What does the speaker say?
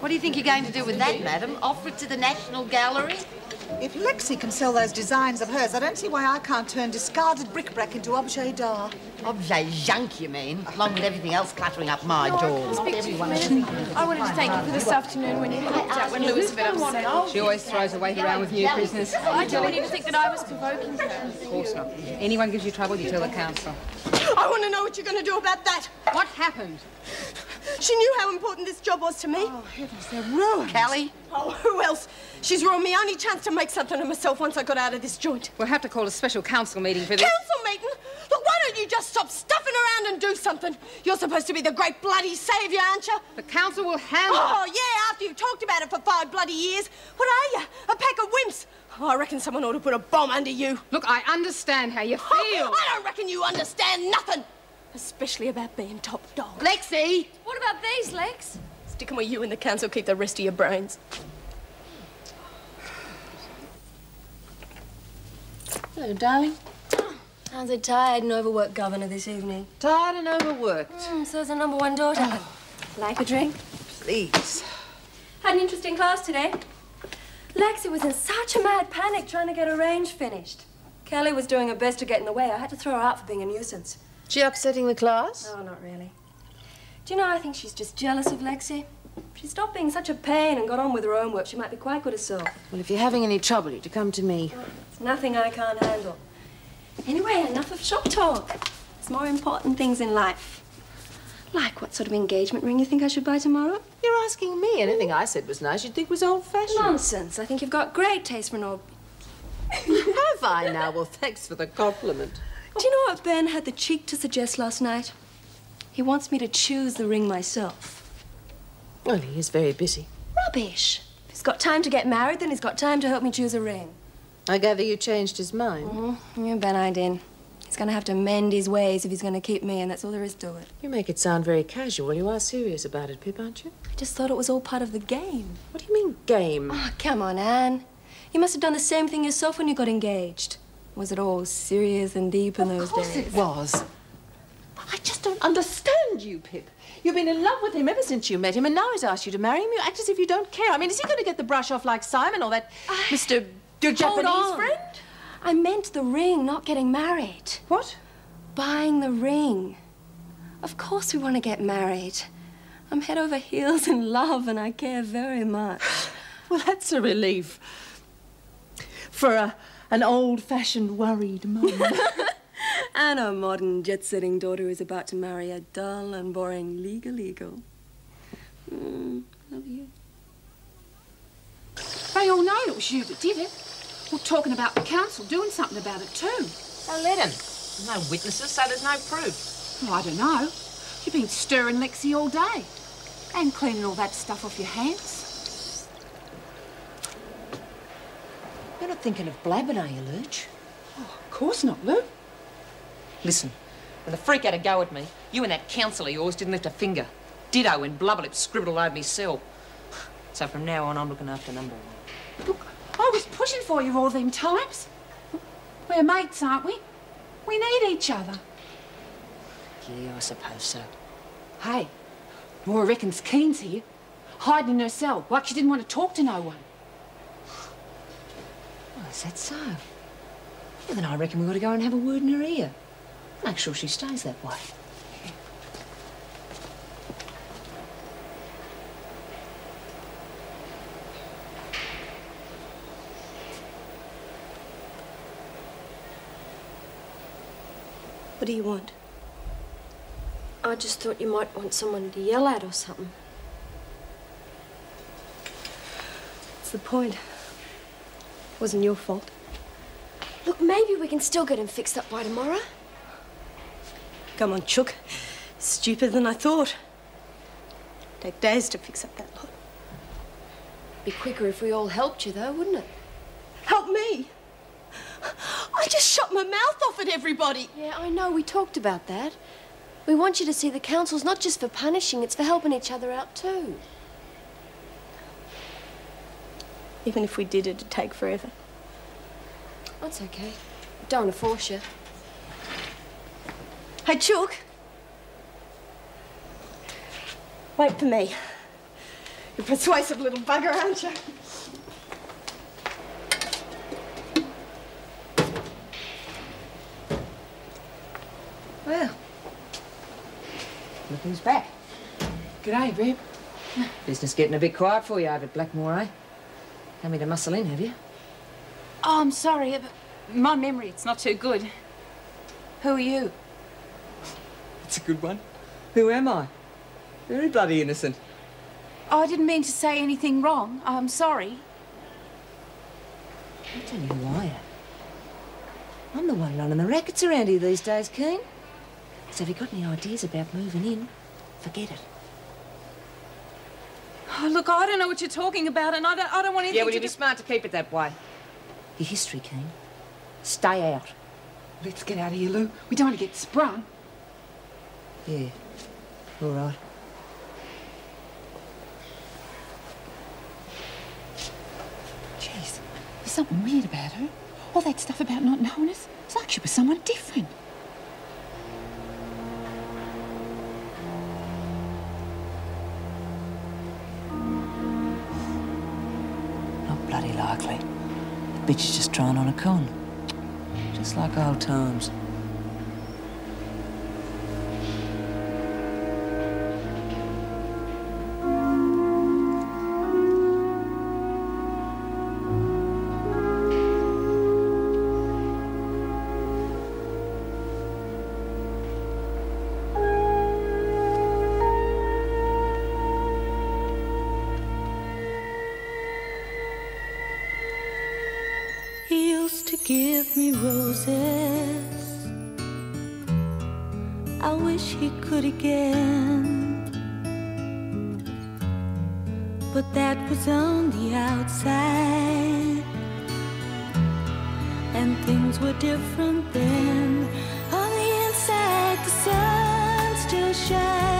What do you think you're going to do with that, madam? Offer it to the National Gallery? If Lexi can sell those designs of hers, I don't see why I can't turn discarded bric-a-brac into objet d'art. Objet junk, you mean? Along with everything else cluttering up my door. I wanted to thank you for this afternoon when you popped out when Lou was a bit upset. She always throws her weight around with new business. I didn't even think that I was provoking her. Of course not. Anyone gives you trouble, you tell the council. I want to know what you're going to do about that. What happened? She knew how important this job was to me. Oh, heavens, they're ruined. Callie? Oh, who else? She's ruined me. Only chance to make something of myself once I got out of this joint. We'll have to call a special council meeting for this. Council meeting? Look, why don't you just stop stuffing around and do something? You're supposed to be the great bloody saviour, aren't you? The council will handle it. Oh, yeah, after you've talked about it for 5 bloody years. What are you? A pack of wimps? Oh, I reckon someone ought to put a bomb under you. Look, I understand how you feel. I don't reckon you understand nothing. Especially about being top dog. Lexi! What about these, Lex? Stick 'em where you and the council keep the rest of your brains. Hello, darling. How's a tired and overworked governor this evening? Tired and overworked. So's the #1 daughter. Like a drink? Please. Had an interesting class today. Lexi was in such a mad panic trying to get her range finished. Kelly was doing her best to get in the way. I had to throw her out for being a nuisance. She upsetting the class? No, not really. Do you know, I think she's just jealous of Lexi. If she stopped being such a pain and got on with her own work, she might be quite good herself. Well, if you're having any trouble, you're to come to me. It's nothing I can't handle. Anyway, enough of shop talk. There's more important things in life. Like what sort of engagement ring you think I should buy tomorrow? You're asking me. Anything I said was nice, you'd think was old-fashioned. Nonsense. I think you've got great taste for an old... Have I now? Well, thanks for the compliment. Do you know what Ben had the cheek to suggest last night? He wants me to choose the ring myself. Well, he is very busy. Rubbish. If he's got time to get married, then he's got time to help me choose a ring. I gather you changed his mind. Yeah, Ben, I did. He's going to have to mend his ways if he's going to keep me, and that's all there is to it. You make it sound very casual. You are serious about it, Pip, aren't you? I just thought it was all part of the game. What do you mean, game? Oh, come on, Anne. You must have done the same thing yourself when you got engaged. Was it all serious and deep in those days? Of course it was. I just don't understand you, Pip. You've been in love with him ever since you met him, and now he's asked you to marry him. You act as if you don't care. I mean, is he going to get the brush off like Simon or that Mr. Japanese friend? I meant the ring, not getting married. What? Buying the ring. Of course we want to get married. I'm head over heels in love, and I care very much. Well, that's a relief. For an old-fashioned, worried mum. And a modern, jet-setting daughter who's about to marry a dull and boring legal. Love you. They all know it was you that did it. We're talking about the council doing something about it too. So let him. There's no witnesses, so there's no proof. Well, I don't know. You've been stirring Lexi all day. And cleaning all that stuff off your hands. You're not thinking of blabbing, are you, Lurch? Oh, of course not, Lou. Listen, when the freak had a go at me, you and that counsel of yours didn't lift a finger. Ditto when Blubberlip scribbled all over me cell. So from now on, I'm looking after #1. Look, I was pushing for you all them times. We're mates, aren't we? We need each other. Yeah, I suppose so. Hey, Laura reckons Keen's here, hiding in her cell, like she didn't want to talk to no one. Well, is that so? Well, then I reckon we've got to go and have a word in her ear. Make sure she stays that way. What do you want? I just thought you might want someone to yell at or something. What's the point? It wasn't your fault. Look, maybe we can still get him fixed up by tomorrow. Come on, Chook. Stupider than I thought. Take days to fix up that lot. Be quicker if we all helped you, though, wouldn't it? Help me? I just shut my mouth off at everybody. Yeah, I know. We talked about that. We want you to see the council's not just for punishing, it's for helping each other out, too. Even if we did, it'd take forever. That's okay. Don't want to force you. Hey, Chook. Wait for me. You persuasive little bugger, aren't you? Well, look who's back. G'day, Reb. Business getting a bit quiet for you over at Blackmore, eh? Come me to muscle in, have you? Oh, I'm sorry, but my memory, it's not too good. Who are you? It's a good one. Who am I? Very bloody innocent. Oh, I didn't mean to say anything wrong. I'm sorry. I'll tell you who I am. I'm the one running the rackets around here these days, Keen. So if you've got any ideas about moving in, forget it. Oh, look, I don't know what you're talking about, and I don't want anything Yeah, well, to you'd be smart to keep it that way. Your history, Keen. Stay out. Let's get out of here, Lou. We don't want to get sprung. Yeah, all right. Jeez, there's something weird about her. All that stuff about not knowing us. It's like she was someone different. Not bloody likely. The bitch is just trying on a con. Just like old times. He used to give me roses. I wish he could again. But that was on the outside, and things were different then. On the inside, the sun still shines.